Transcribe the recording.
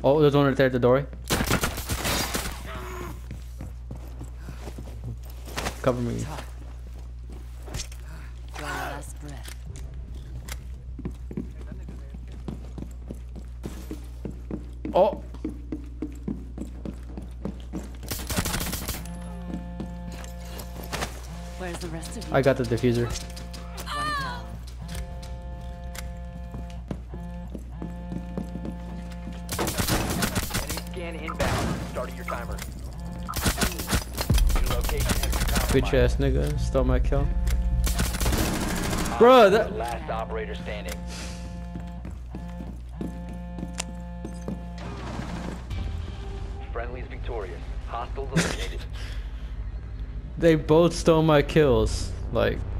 Oh, there's one right there at the door. Cover me. Last breath. Oh. Where's the rest of you? I got the diffuser. One down. Enemy scan inbound. Starting your timer. Your location has been Bitch compromised. ass nigga stole my kill. Bruh, that. Last operator standing. Friendly's victorious. Hostiles eliminated. They both stole my kills. Like.